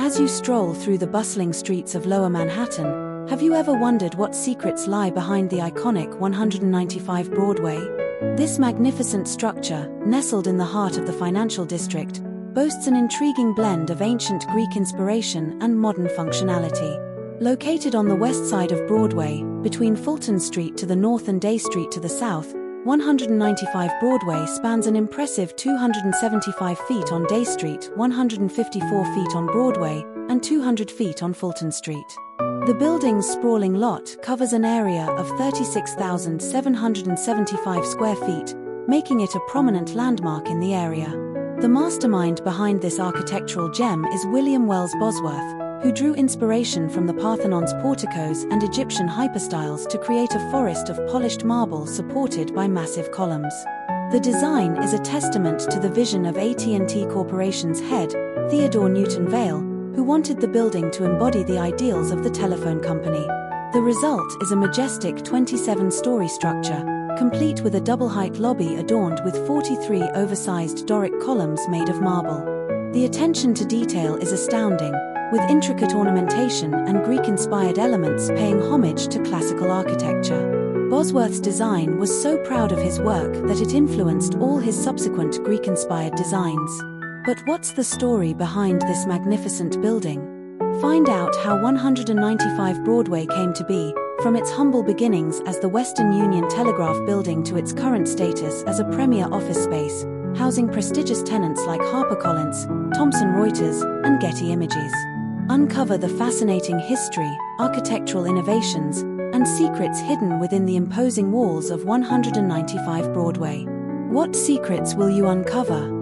As you stroll through the bustling streets of Lower Manhattan, have you ever wondered what secrets lie behind the iconic 195 Broadway? This magnificent structure, nestled in the heart of the financial district, boasts an intriguing blend of ancient Greek inspiration and modern functionality. Located on the west side of Broadway, between Fulton Street to the north and Day Street to the south, 195 Broadway spans an impressive 275 feet on Day Street, 154 feet on Broadway, and 200 feet on Fulton Street. The building's sprawling lot covers an area of 36,775 square feet, making it a prominent landmark in the area. The mastermind behind this architectural gem is William Wells Bosworth, who drew inspiration from the Parthenon's porticos and Egyptian hyperstyles to create a forest of polished marble supported by massive columns. The design is a testament to the vision of AT&T Corporation's head, Theodore Newton Vail, who wanted the building to embody the ideals of the telephone company. The result is a majestic 27-story structure, complete with a double-height lobby adorned with 43 oversized Doric columns made of marble. The attention to detail is astounding, with intricate ornamentation and Greek-inspired elements paying homage to classical architecture. Bosworth's design was so proud of his work that it influenced all his subsequent Greek-inspired designs. But what's the story behind this magnificent building? Find out how 195 Broadway came to be, from its humble beginnings as the Western Union Telegraph Building to its current status as a premier office space, housing prestigious tenants like HarperCollins, Thomson Reuters, and Getty Images. Uncover the fascinating history, architectural innovations, and secrets hidden within the imposing walls of 195 Broadway. What secrets will you uncover?